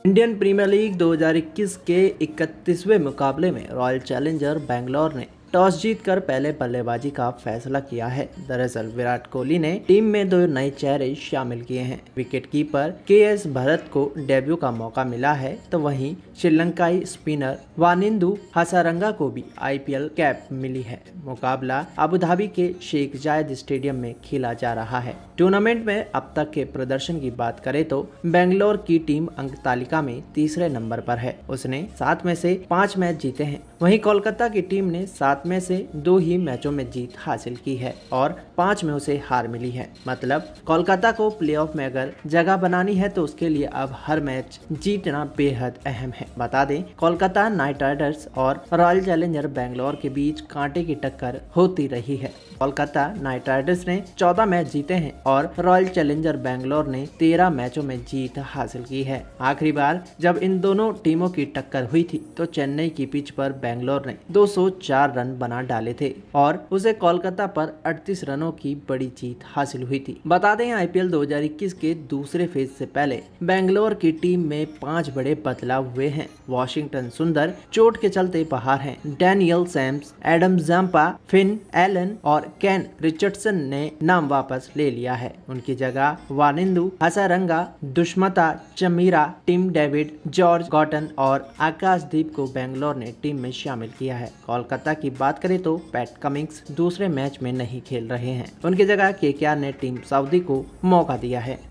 Indian premiere league 2021 के 31वें मुकाबले में रॉयल चैलेंजर बैंगलोर ने टॉस जीतकर पहले बल्लेबाजी का फैसला किया है। दरअसल विराट कोहली ने टीम में 2 नए चेहरे शामिल किए हैं। Wicketkeeper KS. भरत को डेब्यू का मौका मिला है, तो वहीं श्रीलंकाई स्पिनर वानिंदु हसारंगा को भी आईपीएल कैप मिली है। मुकाबला अबू धाबी के शेख जायद स्टेडियम में खेला जा रहा है। टूर्नामेंट में अब तक के प्रदर्शन की बात करें तो बेंगलोर की टीम अंक तालिका में तीसरे नंबर पर है। उसने 7 में से 5 मैच जीते हैं। वहीं कोलकाता की टीम ने 7 में से 2 ही मैचों में जीत हासिल की है और 5 में उसे हार मिली है। मतलब कोलकाता को प्लेऑफ में अगर जगह बनानी है तो उसके लिए अब हर मैच जीतना बेहद अहम है। बता दें, कोलकाता नाइट राइडर्स और रॉयल चैलेंजर बैंगलोर के बीच कांटे की टक्कर होती रही है। कोलकाता नाइट राइडर्स ने 14 मैच जीते हैं और रॉयल चैलेंजर बैंगलोर ने 13 मैचों में जीत हासिल की है। आखिरी बार जब इन दोनों टीमों की टक्कर हुई थी तो चेन्नई की पिच पर बैंगलोर ने 204 रन बना डाले थे और उसे कोलकाता पर 38 रनों की बड़ी जीत हासिल हुई थी। बता दें, आईपीएल 2021 के दूसरे फेज से पहले बैंगलोर की टीम में 5 बड़े बदलाव हुए हैं। वॉशिंगटन सुंदर चोट के चलते बाहर हैं। Daniel Sams, Adam Zampa, Finn Allen और केन रिचर्डसन ने नाम वापस ले लिया है। उनकी जगह Wanindu Hasaranga, Dushmantha Chameera, Tim David, George Garton और आकाशदीप को बैंगलोर ने टीम में शामिल किया है। कोलकाता की बात करें तो पैट कमिंग्स दूसरे मैच में नहीं खेल रहे हैं। उनकी जगह केकेआर ने टीम सऊदी को मौका दिया है।